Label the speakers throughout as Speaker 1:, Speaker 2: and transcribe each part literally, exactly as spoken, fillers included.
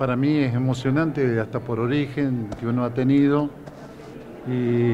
Speaker 1: para mí es emocionante, hasta por origen que uno ha tenido, y,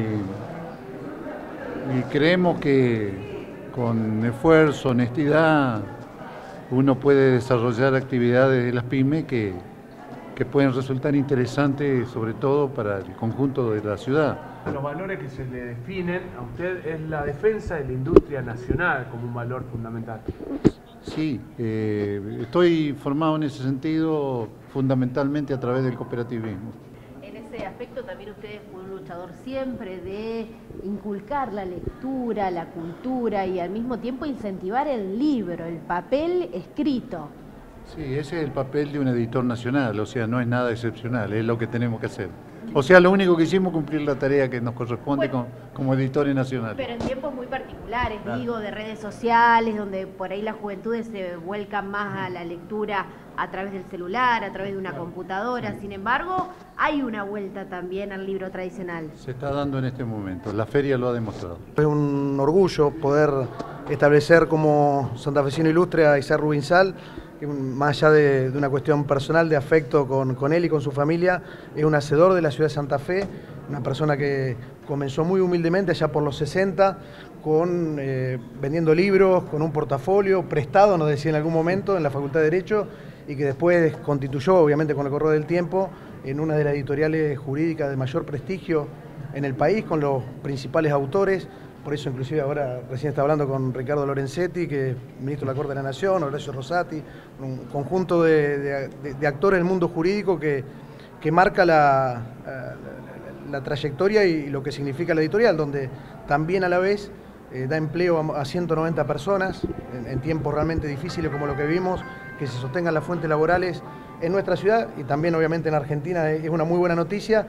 Speaker 1: y creemos que con esfuerzo, honestidad, uno puede desarrollar actividades de las pymes que, que pueden resultar interesantes, sobre todo para el conjunto de la ciudad.
Speaker 2: Los valores que se le definen a usted es la defensa de la industria nacional como un valor fundamental.
Speaker 1: Sí, eh, estoy formado en ese sentido fundamentalmente a través del cooperativismo.
Speaker 3: En ese aspecto también usted fue un luchador siempre de inculcar la lectura, la cultura y al mismo tiempo incentivar el libro, el papel escrito.
Speaker 1: Sí, ese es el papel de un editor nacional, o sea, no es nada excepcional, es lo que tenemos que hacer. O sea, lo único que hicimos es cumplir la tarea que nos corresponde bueno, con, como editores nacionales.
Speaker 3: Pero en tiempos muy particulares,
Speaker 1: claro.
Speaker 3: digo, de redes sociales, donde por ahí las juventudes se vuelcan más a la lectura a través del celular, a través de una claro. computadora. Sin embargo, hay una vuelta también al libro tradicional.
Speaker 1: Se está dando en este momento, la feria lo ha demostrado.
Speaker 4: Es un orgullo poder establecer como santafesino ilustre a Isaac Rubinsal, que más allá de, de una cuestión personal de afecto con, con él y con su familia, es un hacedor de la ciudad de Santa Fe, una persona que comenzó muy humildemente allá por los sesenta, con, eh, vendiendo libros, con un portafolio prestado, nos decía en algún momento, en la Facultad de Derecho, y que después constituyó, obviamente con el correr del tiempo, en una de las editoriales jurídicas de mayor prestigio en el país, con los principales autores. Por eso inclusive ahora recién estaba hablando con Ricardo Lorenzetti, que es ministro de la Corte de la Nación, Horacio Rosati, un conjunto de, de, de actores del mundo jurídico que, que marca la, la, la trayectoria y lo que significa la editorial, donde también a la vez eh, da empleo a, a ciento noventa personas en, en tiempos realmente difíciles como lo que vivimos, que se sostengan las fuentes laborales en nuestra ciudad y también obviamente en Argentina es una muy buena noticia.